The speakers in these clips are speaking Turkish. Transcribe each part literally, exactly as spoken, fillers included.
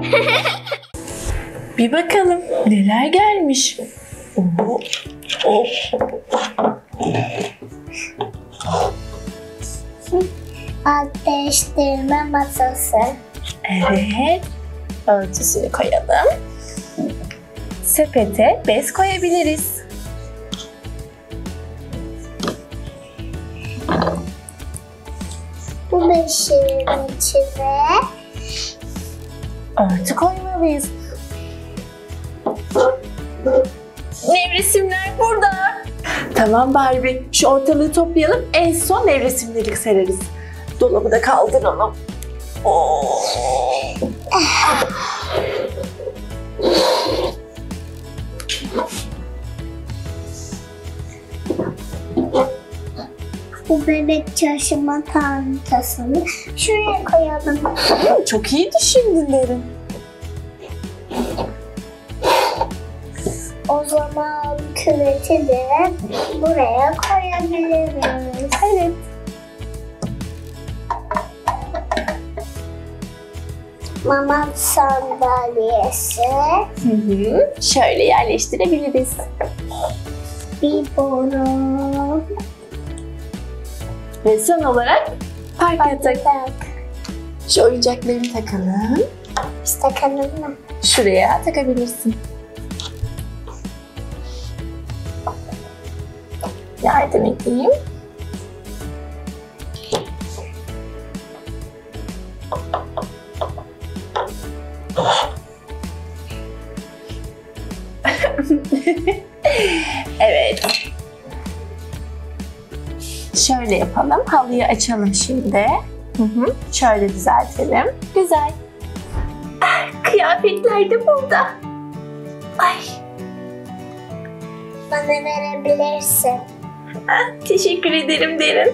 Bir bakalım neler gelmiş. Oo, oh. Alt değiştirme masası. Evet. Örtüsünü koyalım. Sepete bez koyabiliriz. Bu beşiğin içine Örtü koymalıyız. Nevresimler burada. Tamam Barbie. Şu ortalığı toplayalım. En son nevresimleri sereriz. Dolabı da kaldıralım. Oo. bu bebek çalışma tahtasını şuraya koyalım. Hmm, çok iyi düşündün derim. O zaman küveti de buraya koyabiliriz. Evet. Mama sandalyesi, Hı hı. Şöyle yerleştirebiliriz. bir boru, Ve son olarak park yatak. yatak. Şu oyuncaklarını takalım. Biz takalım mı? Şuraya takabilirsin. Yardım edeyim. Evet. Şöyle yapalım. Halıyı açalım şimdi. Hı hı. Şöyle düzeltelim. Güzel. Ah, kıyafetler de burada. Ay. Bana verebilirsin. Ah, teşekkür ederim derim.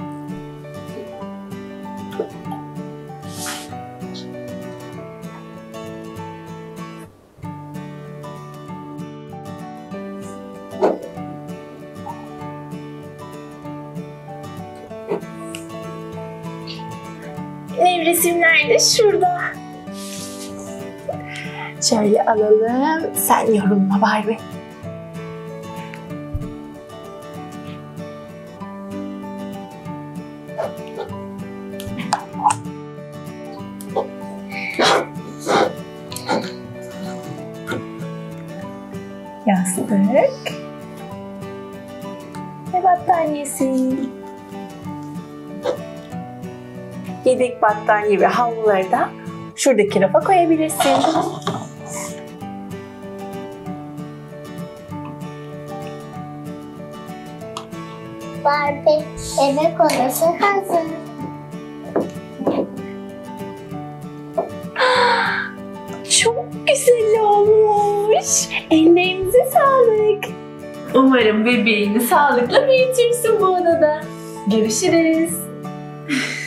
Nevresimler de şurada. Şöyle alalım. Sen yorulma Barbie. Yastık ve battaniyesi. Yedek battaniye ve havluları da şuradaki rafa koyabilirsin. Barbie bebek odası hazır. Çok güzel olmuş. Ellerinize sağlık. Umarım bebeğini sağlıkla büyütürsün bu odada. Görüşürüz.